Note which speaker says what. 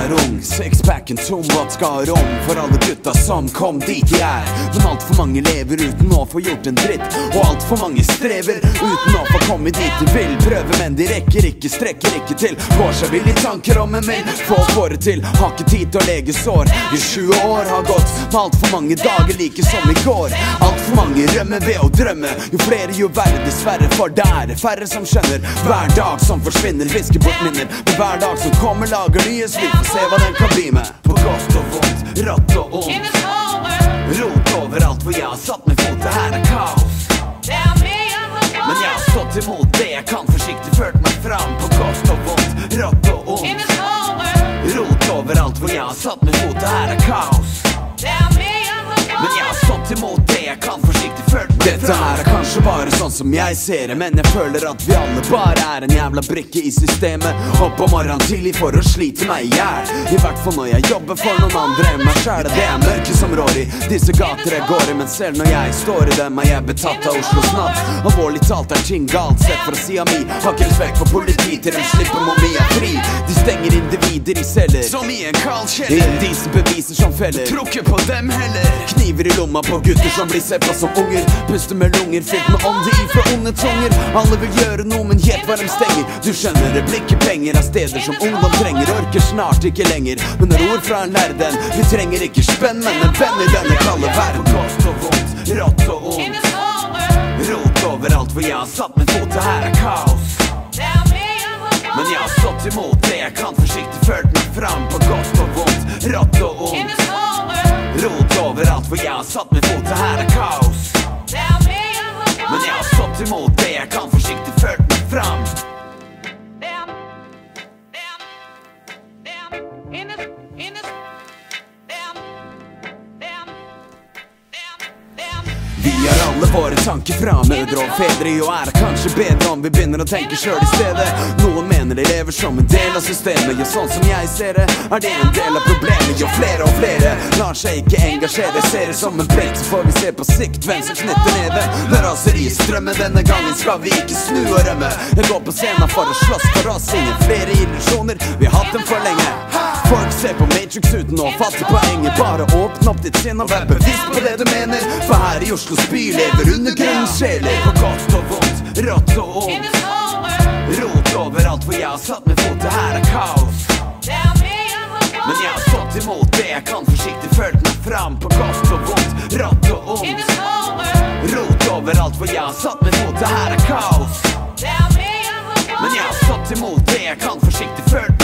Speaker 1: var ung, sixpacken tom, what skal rom for alle gutta som kom dit de er. Men alt for mange lever uten å få gjort en dritt, og alt for mange strever uten å få komme dit de vil. Prøve, men de rekker ikke, strekker ikke til. Går seg vill i tanker om en vil få det til. Har ikke tid til å lege sår. I 20 år har gått, med alt for mange dager like som i går. Alt for mange rømmer ved å drømme. Jo flere jo verre, dessverre, for det er færre som skjønner. Hver dag som forsvinner, visker bort minner. Men hver dag som kommer lager nye slipp. Få se hva den kan bli med. På godt og vondt, rått og ondt. Rot overalt hvor jeg har satt min fot. Det her er kaos. Men jeg har stått imot det. Jeg kan forsiktig ført meg fram. På godt og vondt, rått og ondt. Rot overalt hvor jeg har satt min fot. Det her er kaos. Men jeg har stått imot det. Jeg kan forsiktig ført meg fram. Dette her er kanskje bare sånn som jeg ser det, men jeg føler at vi alle bare er en jævla brikke i systemet. Opp om morgenen tidlig for å slite meg i hjel. I hvert fall når jeg jobber for noen andre enn meg selv. Det er mørke som rår i disse gater jeg går i, men selv når jeg står i dem er jeg betatt av Oslos natt. Alvorlig talt er ting galt sett fra siden mi. Har ikke respekt for politi til de slipper momia fri. De stenger individer i celler som i en kald kjeller. Disse beviser som feller, tror ikke på dem heller. Kniver i lomma på gutter som blir sett på som unger. Puster med lunger fylt med ånde i fra onde tunger. Alle vil gjøre noe, men gjett hva de stenger. Du skjønner, det blir ikke penger av steder som ungdom trenger. Orker snart ikke lenger, men det er ord fra en lærden. Vi trenger ikke spenn, men en venn i denne kalde verden. På godt og vondt, rått og ondt. Rot overalt hvor jeg har satt min fot. Det her er kaos. Men jeg har stått imot det. Jeg kan forsiktig ført meg fram. På godt og vondt, rått og ondt. Rot overalt hvor jeg har satt min fot. Det her er kaos. Men jeg har stått imot det. Jeg kan forsiktig ført meg fram. Vi har alle våre tanker fra mødre og fedre. Jo, er det kanskje bedre om vi begynner å tenke selv i stedet. Noen mener de lever som en del av systemet. Jo, sånn som jeg ser det, er det en del av problemet. Jo, flere og flere lar seg ikke engasjere. Ser det som en plek, så får vi se på sikt hvem som knytter neve. Når raseriet strømmer, denne gangen skal vi ikke snu og rømme. Jeg går på scenen for å slåss for oss. Ingen flere illusjoner, vi har hatt dem for lenge. Folk ser på Matrix uten å fatte poenget. Bare åpne opp ditt sinn og vær bevisst på det du mener. For her i Oslos by lever undergrunnens sjeler. På godt og vondt, rått og ondt. Rot overalt hvor jeg har satt min fot. Det her er kaos. Men jeg har stått imot det. Jeg kan forsiktig ført meg fram. På godt og vondt, rått og ondt. Rot overalt hvor jeg har satt min fot. Det her er kaos. Men jeg har stått imot det. Jeg kan forsiktig ført meg fram.